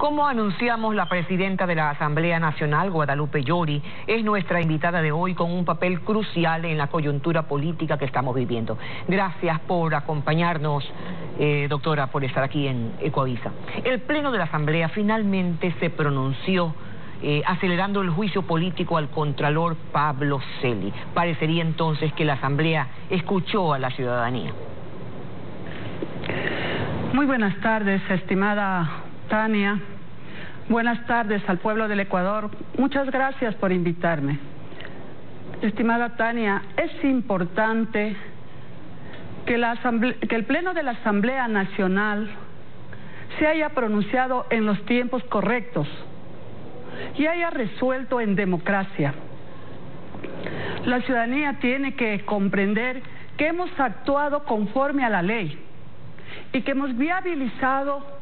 Como anunciamos, la presidenta de la Asamblea Nacional, Guadalupe Llori, es nuestra invitada de hoy con un papel crucial en la coyuntura política que estamos viviendo. Gracias por acompañarnos, doctora, por estar aquí en Ecoavisa. El Pleno de la Asamblea finalmente se pronunció acelerando el juicio político al Contralor Pablo Celi. Parecería entonces que la Asamblea escuchó a la ciudadanía. Muy buenas tardes, estimada Tania. Buenas tardes al pueblo del Ecuador. Muchas gracias por invitarme. Estimada Tania, es importante que el Pleno de la Asamblea Nacional se haya pronunciado en los tiempos correctos y haya resuelto en democracia. La ciudadanía tiene que comprender que hemos actuado conforme a la ley y que hemos viabilizado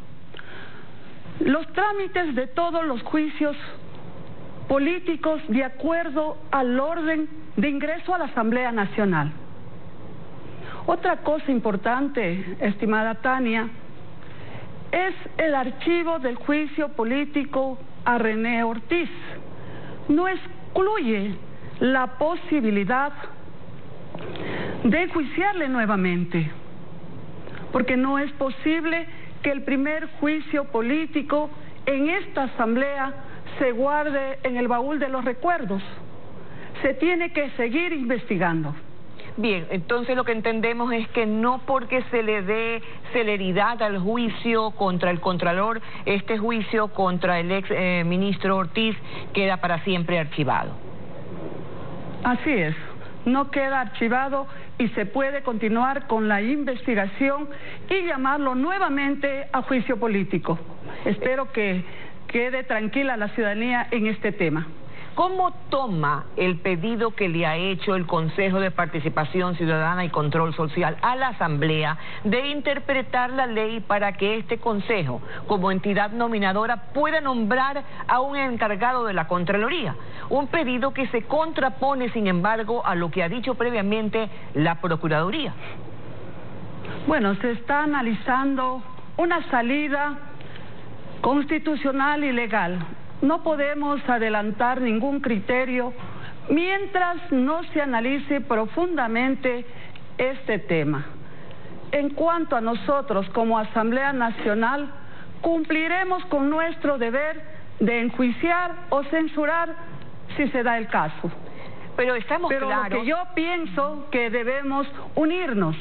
los trámites de todos los juicios políticos de acuerdo al orden de ingreso a la Asamblea Nacional. Otra cosa importante, estimada Tania, es el archivo del juicio político a René Ortiz. No excluye la posibilidad de enjuiciarle nuevamente, porque no es posible que el primer juicio político en esta asamblea se guarde en el baúl de los recuerdos. Se tiene que seguir investigando. Bien, entonces lo que entendemos es que no porque se le dé celeridad al juicio contra el Contralor, este juicio contra el ex ministro Ortiz queda para siempre archivado. Así es, no queda archivado y se puede continuar con la investigación y llamarlo nuevamente a juicio político. Espero que quede tranquila la ciudadanía en este tema. ¿Cómo toma el pedido que le ha hecho el Consejo de Participación Ciudadana y Control Social a la Asamblea de interpretar la ley para que este Consejo, como entidad nominadora, pueda nombrar a un encargado de la Contraloría? Un pedido que se contrapone, sin embargo, a lo que ha dicho previamente la Procuraduría. Bueno, se está analizando una salida constitucional y legal. No podemos adelantar ningún criterio mientras no se analice profundamente este tema. En cuanto a nosotros como Asamblea Nacional, cumpliremos con nuestro deber de enjuiciar o censurar si se da el caso. Pero estamos claros. Lo que yo pienso que debemos unirnos.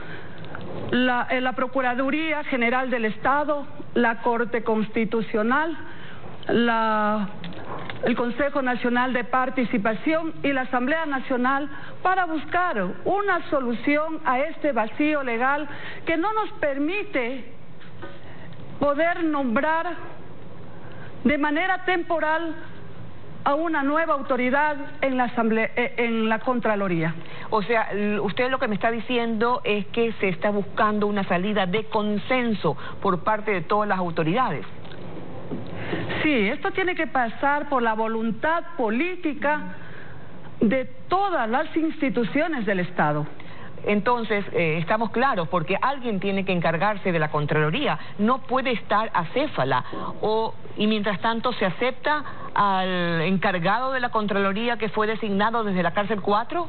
La Procuraduría General del Estado, la Corte Constitucional, el Consejo Nacional de Participación y la Asamblea Nacional para buscar una solución a este vacío legal que no nos permite poder nombrar de manera temporal a una nueva autoridad en la Contraloría. O sea, usted lo que me está diciendo es que se está buscando una salida de consenso por parte de todas las autoridades. Sí, esto tiene que pasar por la voluntad política de todas las instituciones del Estado. Entonces, estamos claros, porque alguien tiene que encargarse de la Contraloría, no puede estar acéfala, y mientras tanto se acepta al encargado de la Contraloría que fue designado desde la cárcel 4.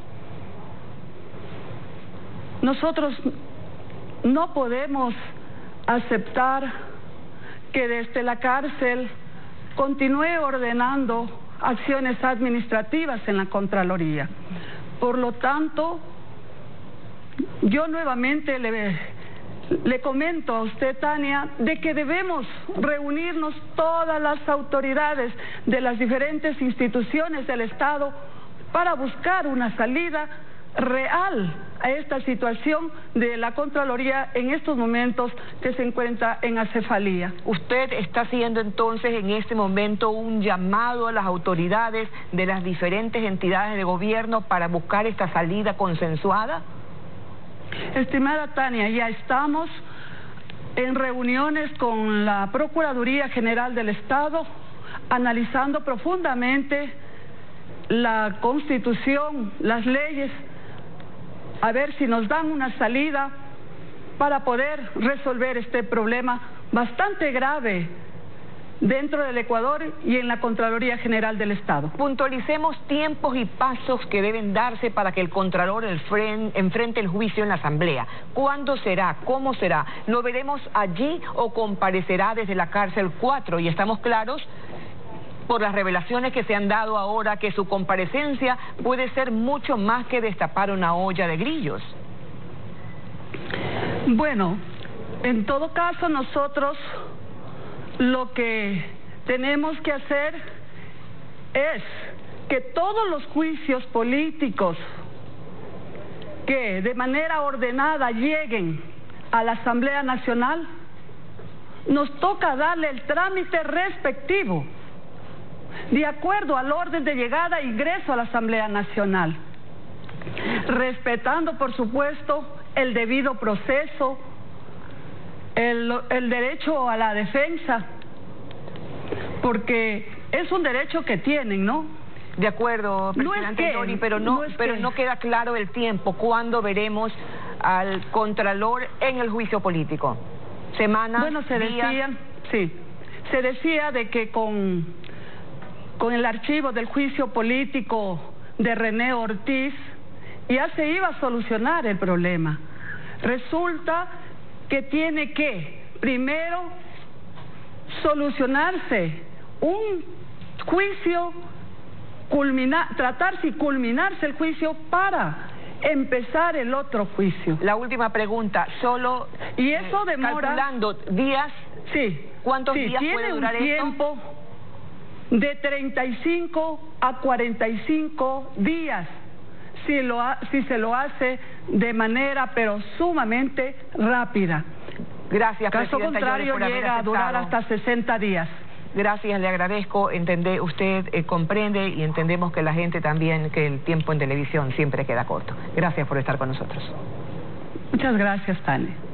Nosotros no podemos aceptar que desde la cárcel continúe ordenando acciones administrativas en la Contraloría. Por lo tanto, yo nuevamente le comento a usted, Tania, de que debemos reunirnos todas las autoridades de las diferentes instituciones del Estado para buscar una salida real a esta situación de la Contraloría en estos momentos que se encuentra en acefalía. ¿Usted está haciendo entonces en este momento un llamado a las autoridades de las diferentes entidades de gobierno para buscar esta salida consensuada? Estimada Tania, ya estamos en reuniones con la Procuraduría General del Estado, analizando profundamente la Constitución, las leyes, a ver si nos dan una salida para poder resolver este problema bastante grave dentro del Ecuador y en la Contraloría General del Estado. Puntualicemos tiempos y pasos que deben darse para que el Contralor enfrente el juicio en la Asamblea. ¿Cuándo será? ¿Cómo será? ¿Lo veremos allí o comparecerá desde la cárcel 4? Y estamos claros por las revelaciones que se han dado ahora que su comparecencia puede ser mucho más que destapar una olla de grillos. Bueno, en todo caso nosotros lo que tenemos que hacer es que todos los juicios políticos que de manera ordenada lleguen a la Asamblea Nacional, nos toca darle el trámite respectivo, de acuerdo al orden de llegada e ingreso a la Asamblea Nacional, respetando, por supuesto, el debido proceso, el derecho a la defensa, porque es un derecho que tienen, ¿no? De acuerdo, presidente Yori, pero no queda claro el tiempo. ¿Cuándo veremos al Contralor en el juicio político? ¿Semanas? Bueno, se decía de que con el archivo del juicio político de René Ortiz ya se iba a solucionar el problema. Resulta que tiene que primero solucionarse un juicio, tratarse y culminarse el juicio para empezar el otro juicio. La última pregunta, solo y eso demora, calculando días. Sí. ¿Cuántos días puede durar esto? Tiene un tiempo de 35 a 45 días. Si se lo hace de manera pero sumamente rápida. Gracias, caso presidenta contrario Yori, por llega a durar hasta 60 días. Gracias, le agradezco. Usted comprende y entendemos que la gente también, que el tiempo en televisión siempre queda corto. Gracias por estar con nosotros. Muchas gracias, Tania.